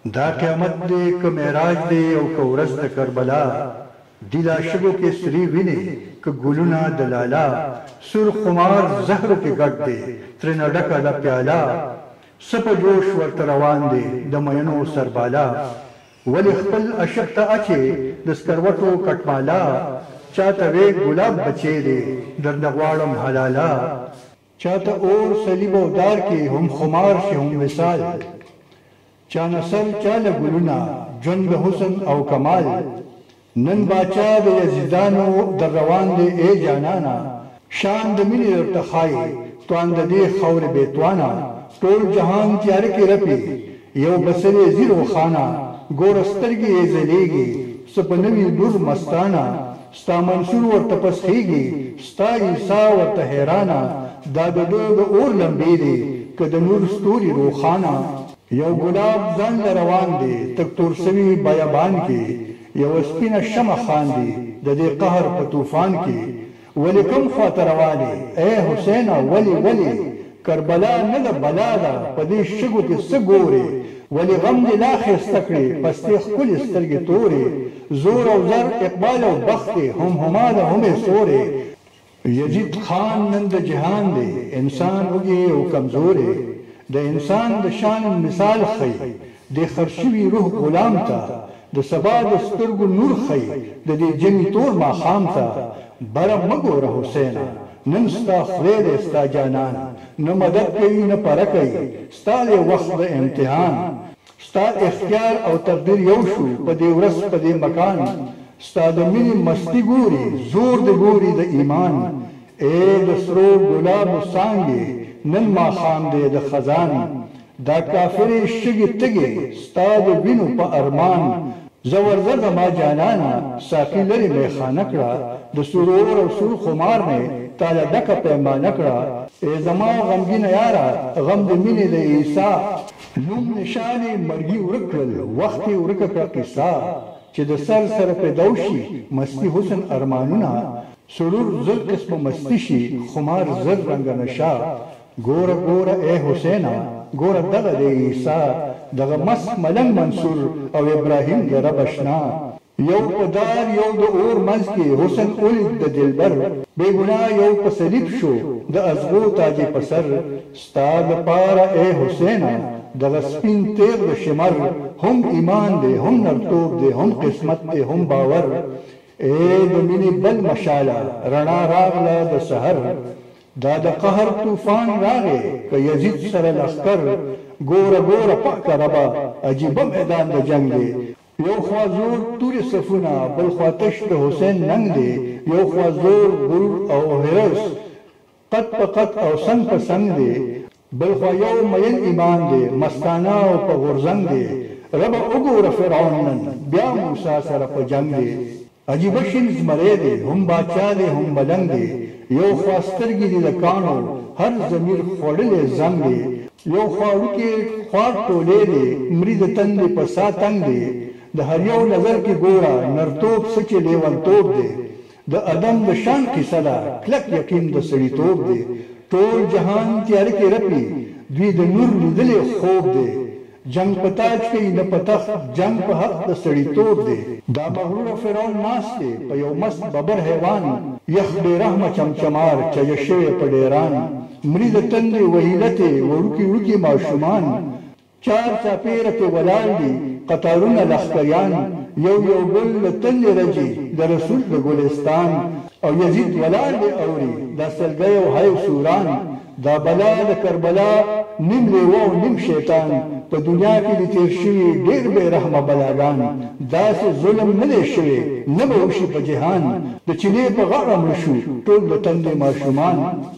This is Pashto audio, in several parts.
دا قیامت دے که معراج دے او که ورځ د کربلا دیلا شګو کې سری ویني که ګلونه د لالا سر خمار زهر کې ګډ دی ترنه ډکه د پیاله سپ جوش ورته روان دی د مینو سربالا ولی خپل اشق ته اچي د سکروټو کټمالا چاته وی ګلاب بچي دی درنه غواړم حلالا چاته اور صلیب او دار کې هم خمار شي هم مثال چا نسل چاله ګلونه جون به حسن او کمال نن باچا د یزیدانو در روان دی ای جانانا شان د مینې درته ښایي توان د دې خاورې بېتوانا ټول جهان تیاره کې رپي یو بسرې زیر وخانه ګوره سترګې یې ځلېږي څه په نوي لور مستانه ستا منصور ورته پسخېږي ستا عیسی ورته حیرانه دا د ده د اور لمبې دي که د نور ستوري روښانه یو ګلاب ځان له روان دی تک تور سوي بیابان کې یو سپینه شمع خاندي د دې قهر په طوفان کې ولې کوم خواته روانې ای حسینه ولې کربلا نه ده بلا ده په دې شګو کې څه ګورې ولې غم دې لا ښایسته کړې پستې ښکلې سترګې تورې زور او زر اقبال او بخت هم هما ده همې سورې یزید خان نن د جهان دی انسان وږی او کمزورې د انسان د شان مثال ښیي د خر شوي روح غلام ته د سبا د سترګو نور ښیي د دې جمعې تور ماښام ته بره مه ګوره حسینه نن ستا خدای دی ستا جانان نه مدد کوي نه پره کوي ستا دی وخت د امتحان ستا اختیار او تقدیر یو شو په دې ورځ په دې مکان ستا د مینې مستي ګوري زور د ګوري د ایمان ای د سرو ګلابو څانګې نن ماښام دی د خزان دا کافرې شګې تګې ستا د وینو په ارمان زورزه زما جانانا ساقي لرې میخانه کړه د سرور او سور خمار نه تاله ډکه پیمانه کړه ای زما غمګینه یاره غم د مینې د عیسی نوم نشانې مرګي ورک کړل وخت یې ورکه کړه قصه چې د سر سره پیدا شي مستی حسن ارمانونه سرور زر قسمه مستی شي خمار زر رنګه نشه ګوره ای حسینه ګوره دغه د عیسی دغه مست ملنګ منصور او ابراهیم د رب اشنا یو په دار یو د اور منځ کې حسن ولید د دلبر بې ګناه یو په صلیب شو د ازغو تاجې په سر ستا دپاره ای حسینه دغه سپین تیغ د شمر هم ایمان دی هم نرتوب دی هم قسمت دی هم باور ای د مینې بل مشاله رڼا راغله د سحر دا د قهر طوفان راغی که یزید سره لښکر ګوره پاکه ربه عجیبه میدان د جنګ دی یو خوا زور تورې صفونه بل خوا تش د حسین ننګ دی یو خوا زور غرور او حرس قد په قد او څنګ په څنګ دی بل خوا یو میل ایمان دی مستانه او په غورځنګ دی ربه وګوره فرعون نن بیا موسی سره په جنګ دی عجیبه شین زمری دی هم باچا دی هم ملنګ دی یو خوا سترګې دي د کاڼو هر ضمیر خوړلی زنګ دی یو خوا وړوکې خوار ټولې دی مري د تندې په سا تنګ دی د هر یو نظر کې ګوره نرتوب څه چې لیونتوب دی د ادم د شان قصه ده کلک یقین د سړیتوب دی ټول جهان تیاره کې رپي دوی د نور لیدلی خوب دی جنگ په تاج کوي نه په تخت جنگ په حق د سړیتوب دی دا مغروره فرعون ناست دی په یو مست ببر حیوان یخ بې رحمه چمچمار چجه شوی په ډیران مري د تندې وهیلتې وړوکي ماشومان چار چاپېره کې ولاړ دي قطارونه لښکریان یو ګل له تلې رجي د رسول د ګلستان او یزید ولاړ دی اوري دا سلګۍ او هی سوران دا بلا د کربلا نیم لیوه او نیم شیطان په دنیا کې دي تیر شوي ډېر بې رحمه بلاګان داسې ظلم نه دی شوی نه به وشي په جهان د چینې په غاړه مړه شو ټول د تندې ماشومان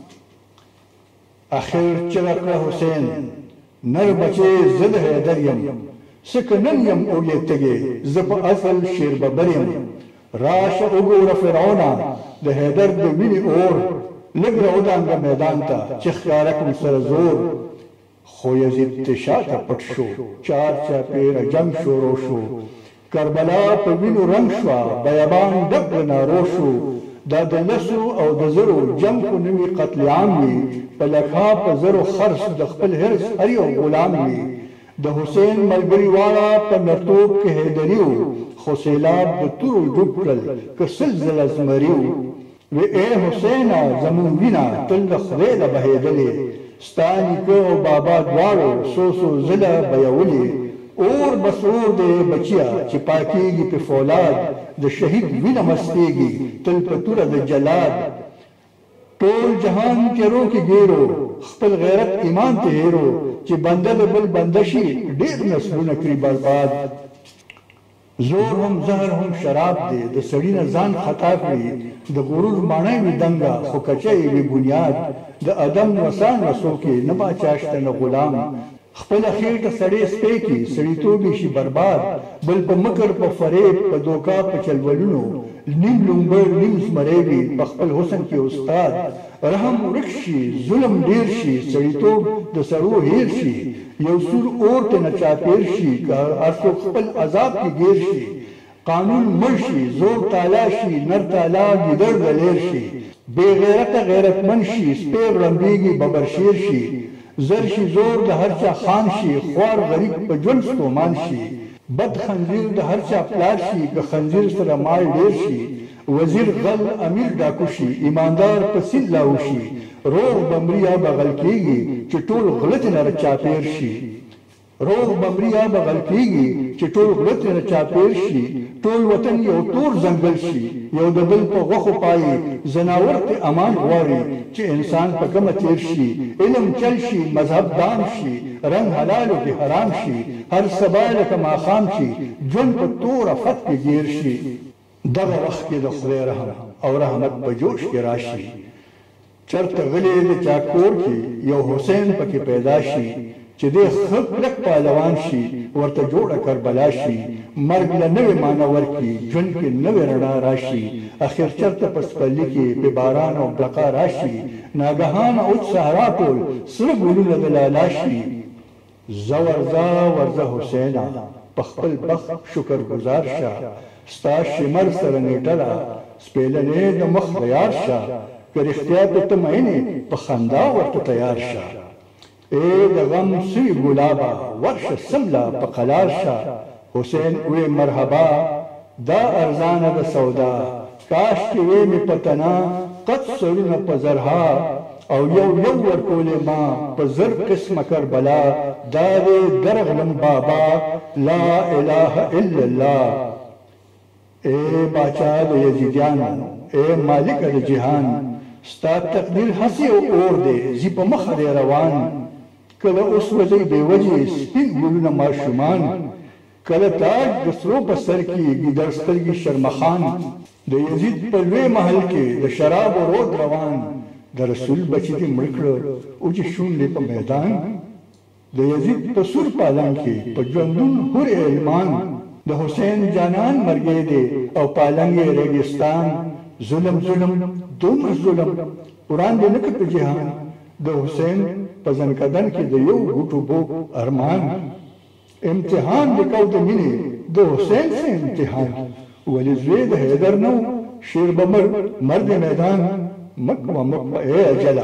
اخر چغه کړه حسین نر بچې زه د حیدر یم څه که نن یم او یې تږې زه په اصل شیر ببر یم راشه وګوره فرعونه د حیدر د وینې اور لږ راودانګه میدان ته چې ښکاره کړي سره زور خو یزید ته شاته پټ شو چار چاپېره جنګ شروع شو کربلا په وینو رنګ شوه بیابان ډک له نارو شو دا د لسو او د زرو جنګ خو نه وي قتل عام وي په لکها په زرو خرڅ د خپل حرص هر یو غلام وي د حسین ملګری واړه په نرتوب کې حیدریو خو سیلاب د تورو ډوب کړل که سل ځله زمریو وی اے حسینه زمون وینا تل د خدای له بهېدلې ستا نیکه او بابا دواړو څو ځله بیولې اور بس اور دی بچیا چې پاکیږي په فولاد د شهید وینه مستېږي تل په توره د جلاد ټول جهان تیرو کې ګیرو خپل غیرت ایمان ته هیرو چې بنده د بل بنده شي ډېر نسلونه کړي برباد زور هم زهر هم شراب دی د سړي نه ځان خطا کړي د غرور ماڼۍ وي دنګه خو کچۍ وي بنیاد د ادم وسان وسو کې نه باچا شته نه غلام خپل خېټه سړی سپی کی سړیتوب شي برباد بل په مکر په فریب په دوکا په چلولونو نیم لومبر نیم زمریوي په خپل حسن کې استاد رحم ورک شي ظلم ډیر شي سړیتوب د سړو هیر شي یو سور اور ته نه چاپیر شي که هر څوک خپل عذاب کې ګیر شي قانون مړ شي زور تالا شي نر تالا ګیدړ دلیر شي بې غیرته غیرتمند شي سپی غړمبېږي ببر شیر شي زر شي زور د هر چا خان شي خوار غریب په ژوند ستومان شي بد خنزیر د هر چا پلار شي که خنزیر سره مال ډیر شي وزیر غل امیر ډاکو شي ایماندار په سیند لاو شي روغ بمریا بغل کېږي چې ټول غلط نه چاپیر شي روغ بمریا بغل کېږي چې ټول غلط نه چاپیر شي ټول وطن یو تور ځنګل شي یو د بل په غوښو پایي ځناور ته امان غواړي چې انسان په کومه تیر شي علم چل شي مذهب دام شي رنګ حلالو کې حرام شي هر سبا لکه ماښام شي ژوند په توره فت کې ګیر شي دغه وخت کې د خدای رحم او رحمت په جوش کې راشي چرته غلی د چا کور کې یو حسین پکې پیدا شي چې د خلق لک پهلوان شي ورته جوړه کربلا شي مرګ له نوې معنی ورکړي ژوند کې نوې رڼا راشي اخر چرته په سپرلي کې په باران او بقا راشي ناګهان اوچ صحرا ټول سره ګلونه د لالا شي زه ورځه حسینه په خپل بخت شکر گزار شه ستا شمر سره نیټه ده سپېلنې د مخ د یار شه که رښتیا ته ته مینې په خندا ورته تیار شه اے د غم سوی ګلابه ورشه سمله په قلار شه حسین وی مرحبا دا ارزانه د سودا کاش کې وی مې پتنا قد سړونه په زرها او یو ورکولې ما په زر قسمه کربلا دا دې درغلم بابا لا اله الا الله اے باچا د یزیدیانو اے مالک د جهان ستا تقدیر هسې اور دی زی په مخه دی روان کله اوس وځي بې وجې سپین ګلونه ماشومان کله تاج د سرو په سر کې ګیدړ سترګې شرمخان د یزید په لوی محل کې د شراب و رود روان د رسول بچی دې مړ کړه او چې شونډې په میدان د یزید په سور پالنګ کې په ژوندون هور ایمان د حسین جانان مرګې دی او پالنګ یې ریګستان ظلم دومره ظلم وړاندې نه کړ په جهان د حسین په ځنکدن کې د یو ګوټو بوک ارمان امتحان وکاو د مینې د حسین سے امتحان ولی زوی د حیدر نو شیر بمر مرد میدان مکه اے اجلا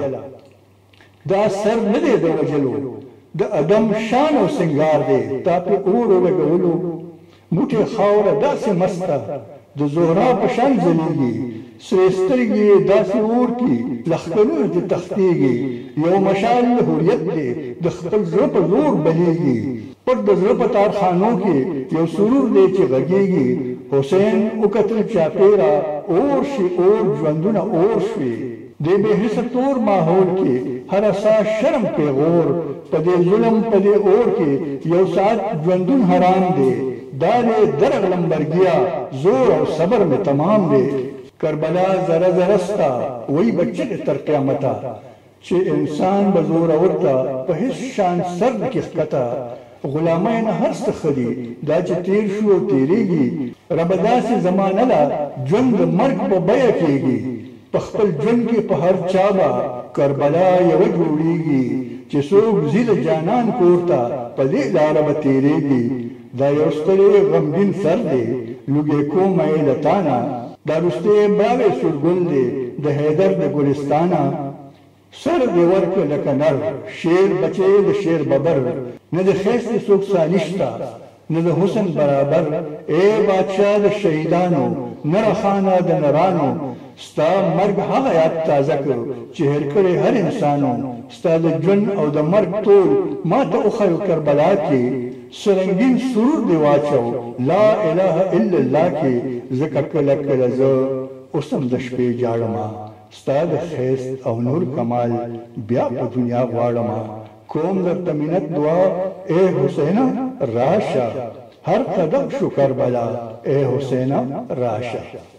دا سر نه دی د وجلو د ادم شان او سنگار دی تا په اور لګولو موټه خاوره داسې مسته د زهرا په شان ځلېږي سرسترګي داسې اور کې لخرونه دې تختېږي یو مشال هوریت دی د خپل زړه په زور بلیږي پر د زړه په تارخانو کې یو سرور دی چې غږېږي حسین وکتل چاپېره اور شي اور ژوندونه اور شوي د بې حسه تور ماحول کې هر ساه شرم پیغور په دې ظلم په دې اور کې یو ساعت ژوندون حرام دی دا دې درغلم برګیا زور او صبر مې تمام دی کربلا ذره ذره ستا وای بچه تر قیامته چې انسان به زور ورته په هیڅ شان سر کې ښکته غلامان هر څه خدي دا چې تیر شو تیریږي رب داسې زمانه لا ژوند مرګ په بیه کېږي په خپل ژوند کې په هر چا به کربلا یوه جوړیږي چې څوک ځي د جانان کور ته په دې لاره به تیریږي دا یو ستړی غمګین سر دی لوګې کومه یې له تانه دا رستې باوې سورګل دی د حیدر د ګلستانه सर देवर के लकनर शेर बचे द शेर बबर न द खैस सुख सानिश्ता न द हुसन बराबर ए बादशाह द शहीदानो नर खाना द नरानो स्ता मर्ग हाँ याद ताजा करो चेहर करे हर इंसानो स्ता द जन और द मर्ग तोल मात उखर करबला के सरंगीन सुरूर दिवाचो ला इलाहा इल्लल्लाह के ज़िक्र कलक कलज़ उसम दशपे जाड़मा स्ताद खैस और नूर कमाल ब्या दुनिया वाड़मा कोम दर तमिनत दुआ ए हुसैना राशा हर कदम शुकर बला ए हुसैना राशा।